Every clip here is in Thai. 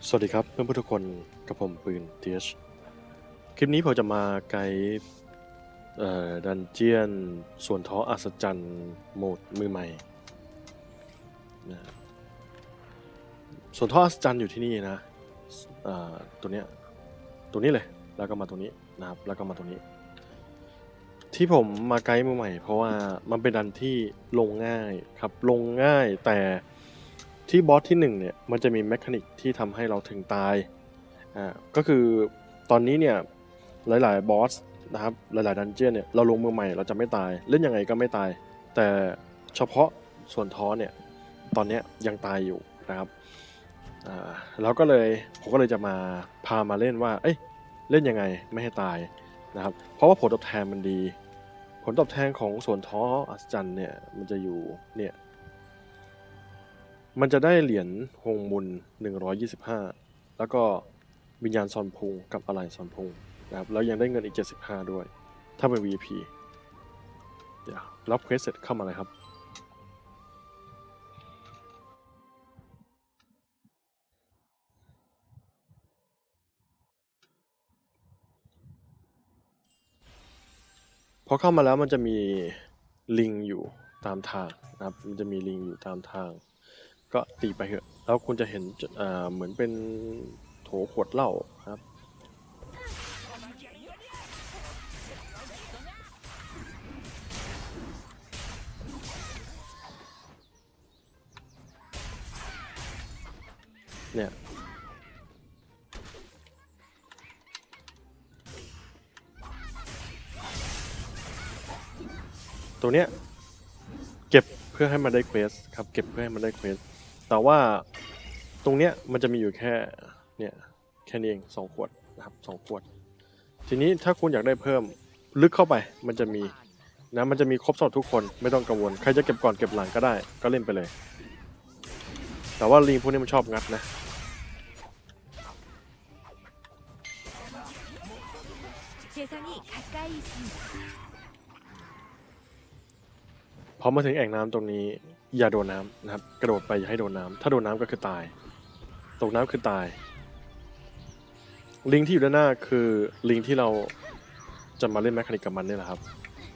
สวัสดีครับเพื่อนๆทุกคนกับผมปืน TH คลิปนี้ผมจะมาไกด์ดันเจียนส่วนท้ออัศจรรย์โหมดมือใหม่นะส่วนท้ออัศจรรย์อยู่ที่นี่นะตัวเนี้ยตัวนี้เลยแล้วก็มาตัวนี้นะครับแล้วก็มาตัวนี้ที่ผมมาไกด์มือใหม่เพราะว่ามันเป็นดันที่ลงง่ายครับลงง่ายแต่ที่บอสที่1เนี่ยมันจะมีแมคานิกที่ทำให้เราถึงตายก็คือตอนนี้เนี่ยหลายๆบอสนะครับหลายๆดันเจี้ยนเนี่ยเราลงมือใหม่เราจะไม่ตายเล่นยังไงก็ไม่ตายแต่เฉพาะส่วนท้อเนี่ยตอนนี้ยังตายอยู่นะครับแล้วก็เลยผมก็เลยจะมาพามาเล่นว่าเอ้ยเล่นยังไงไม่ให้ตายนะครับเพราะว่าผลตอบแทนมันดีผลตอบแทนของส่วนท้ออัศจรรย์เนี่ยมันจะอยู่เนี่ยมันจะได้เหรียญฮงมุน125แล้วก็วิญญาณซอนพุงกับอะไหล่ซอนพุงนะครับแล้วยังได้เงินอีก75ด้วยถ้าเป็น VP เดี๋ยวรับเควสเสร็จเข้ามาเลยครับพอเข้ามาแล้วมันจะมีลิงอยู่ตามทางนะครับมันจะมีลิงอยู่ตามทางก็ตีไปเถอะแล้วคุณจะเห็นเหมือนเป็นโถขวดเหล้าครับเนี่ยตัวเนี้ยเก็บเพื่อให้มันได้เควสครับเก็บเพื่อให้มันได้เควสแต่ว่าตรงเนี้ยมันจะมีอยู่แค่เนี่ยแค่นี้เอง2ขวดนะครับ2ขวดทีนี้ถ้าคุณอยากได้เพิ่มลึกเข้าไปมันจะมีนะมันจะมีครบสำหรับทุกคนไม่ต้องกังวลใครจะเก็บก่อนเก็บหลังก็ได้ก็เล่นไปเลยแต่ว่าลิงพวกนี้มันชอบงัดนะพอมาถึงแอ่งน้ำตรงนี้อย่าโดนน้ำนะครับกระโดดไปอย่าให้โดนน้ำถ้าโดนน้ำก็คือตายตกน้ำคือตายลิงที่อยู่ด้านหน้าคือลิงที่เราจะมาเล่นแมคคานิกกับมันนี่แหละครับ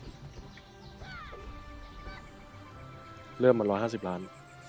เริ่มมา150 ล้าน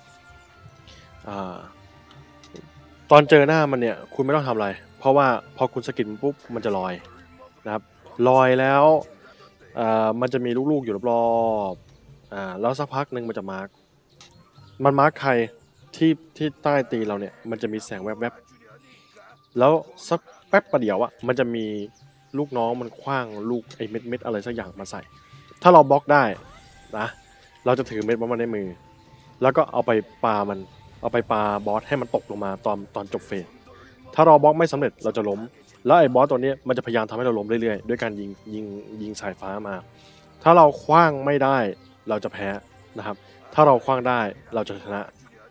ตอนเจอหน้ามันเนี่ยคุณไม่ต้องทำอะไรเพราะว่าพอคุณสกิดมันปุ๊บมันจะลอยนะครับลอยแล้วมันจะมีลูกๆอยู่รอบๆแล้วสักพักหนึ่งมันจะมาร์คใครที่ใต้ตีเราเนี่ยมันจะมีแสงแวบๆแล้วสักแป๊บประเดี๋ยวอะมันจะมีลูกน้องมันคว้างลูกไอ้เม็ดอะไรสักอย่างมาใส่ถ้าเราบล็อกได้นะเราจะถือเม็ดมันในมือแล้วก็เอาไปปามันเอาไปปาบอสให้มันตกลงมาตอนจบเฟสถ้าเราบล็อกไม่สำเร็จเราจะล้มแล้วไอ้บอสตัวนี้มันจะพยายามทำให้เราล้มเรื่อยๆด้วยการยิงสายฟ้ามาถ้าเราคว้างไม่ได้เราจะแพ้นะครับถ้าเราคว้างได้เราจะชนะ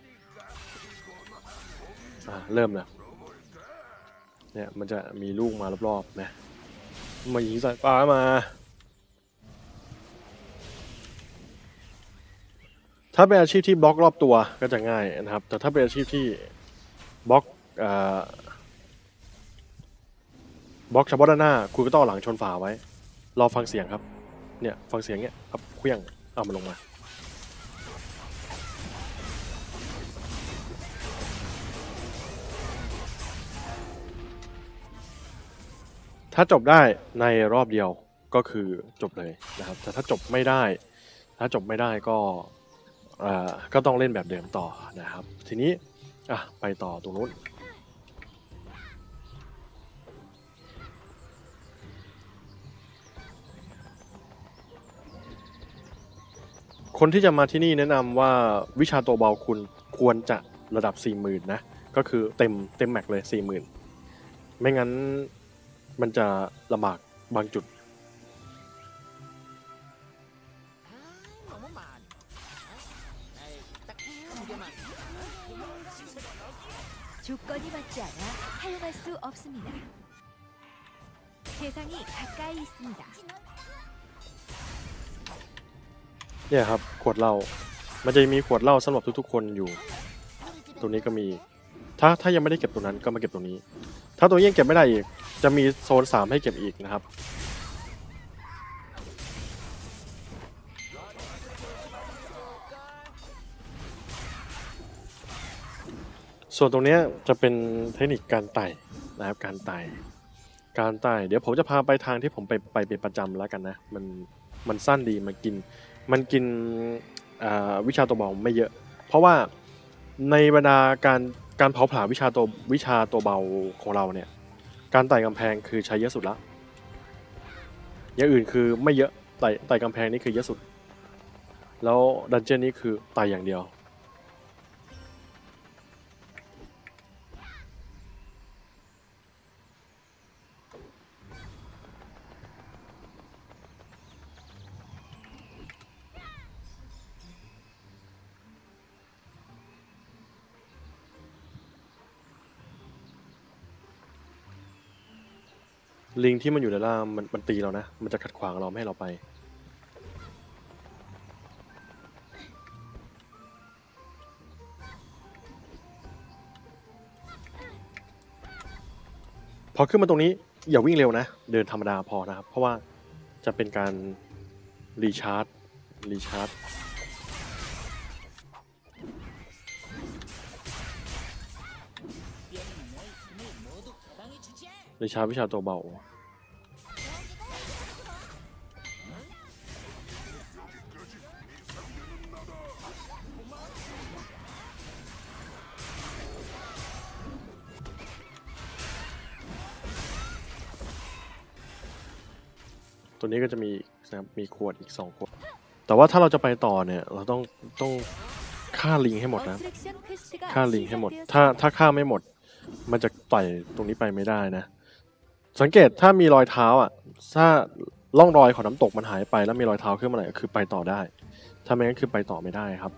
เริ่มแล้วเนี่ยมันจะมีลูกมารอบๆนะมายิงสายฟ้ามาถ้าเป็นอาชีพที่บล็อกรอบตัวก็จะง่ายนะครับแต่ถ้าเป็นอาชีพที่บล็อกบล็อกเฉพาะด้านหน้าคุณก็ต้องหลังชนฝาไว้รอฟังเสียงครับเนี่ยฟังเสียงเนี่ยครับเคลื่องเอามันลงมาถ้าจบได้ในรอบเดียวก็คือจบเลยนะครับแต่ถ้าจบไม่ได้ก็ต้องเล่นแบบเดิมต่อนะครับทีนี้ไปต่อตรงนู้นคนที่จะมาที่นี่แนะนำว่าวิชาตัวเบาคุณควรจะระดับ 40,000 นะก็คือเต็มแม็กเลย 40,000 ไม่งั้นมันจะลำบากบางจุดเนี่ยครับขวดเหล้ามันจะมีขวดเหล้าสำหรับทุกๆคนอยู่ตรงนี้ก็มีถ้ายังไม่ได้เก็บตรงนั้นก็มาเก็บตรงนี้ถ้าตัวนี้ยังเก็บไม่ได้อีกจะมีโซน3ให้เก็บอีกนะครับส่วนตรงนี้จะเป็นเทคนิคการไต่นะครับการไต่เดี๋ยวผมจะพาไปทางที่ผมไปเป็นประจำแล้วกันนะมันสั้นดีมันกินวิชาตัวเบาไม่เยอะเพราะว่าในบรรดาการเผาผลาญวิชาตัวเบาของเราเนี่ยการไต่กำแพงคือใช้เยอะสุดละอย่างอื่นคือไม่เยอะไต่กำแพงนี่คือเยอะสุดแล้วดันเจี้ยนนี่คือไต่อย่างเดียวลิงที่มันอยู่ในล่างมันตีเรานะมันจะขัดขวางเราไม่ให้เราไปพอขึ้นมาตรงนี้อย่าวิ่งเร็วนะเดินธรรมดาพอนะครับเพราะว่าจะเป็นการรีชาร์จรีชาร์จวิชาตัวเบาตัวนี้ก็จะมีนะครับมีขวดอีก2 ขวดแต่ว่าถ้าเราจะไปต่อเนี่ยเราต้องฆ่าลิงให้หมดนะฆ่าลิงให้หมดถ้าฆ่าไม่หมดมันจะไต่ตรงนี้ไปไม่ได้นะสังเกตถ้ามีรอยเท้าอ่ะถ้าร่องรอยของน้ำตกมันหายไปแล้วมีรอยเท้าขึ้นมาไหนก็คือไปต่อได้ถ้าไม่งั้นคือไปต่อไม่ได้ครับ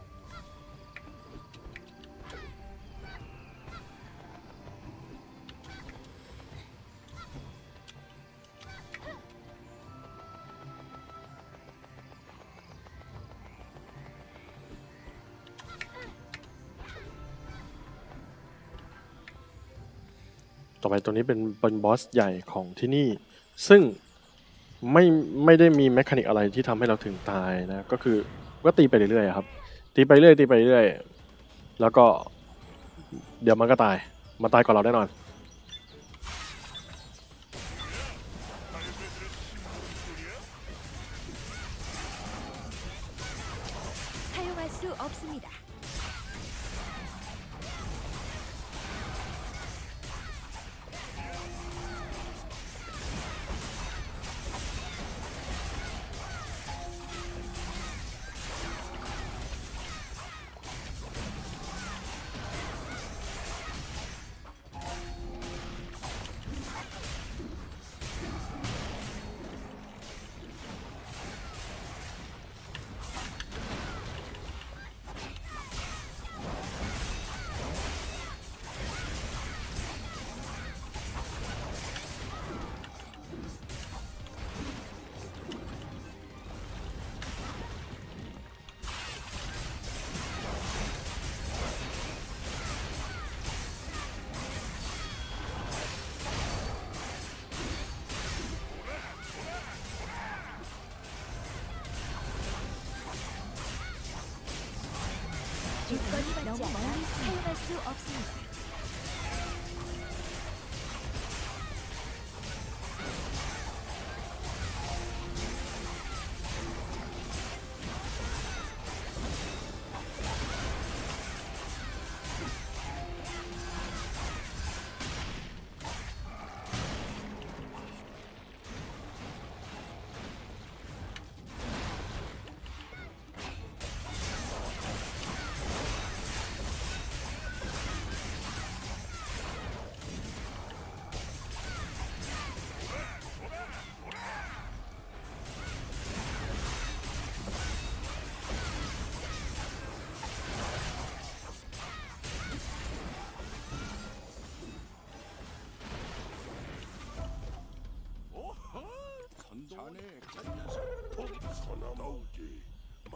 ต่อไปตัวนี้เป็นบอสใหญ่ของที่นี่ซึ่งไม่ได้มีแมคานิกอะไรที่ทำให้เราถึงตายนะก็ตีไปเรื่อยๆครับตีไปเรื่อยแล้วก็เดี๋ยวมันก็ตายมาตายก่อนเราแน่นอน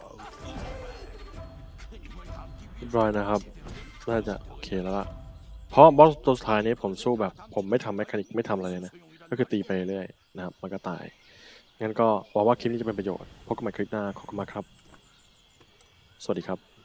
เรียบร้อยนะครับน่าจะโอเคแล้วล่ะพเพราะบอสตัวสุดท้ายนี้ผมสู้แบบผมไม่ทำแมคานิกไม่ทำอะไรเลยนะก็คือตีไปเรื่อยนะครับมันก็ตายงั้นก็หวังว่าคลิปนี้จะเป็นประโยชน์พบกันใหม่คลิปหน้าขอบคุณมากครับสวัสดีครับ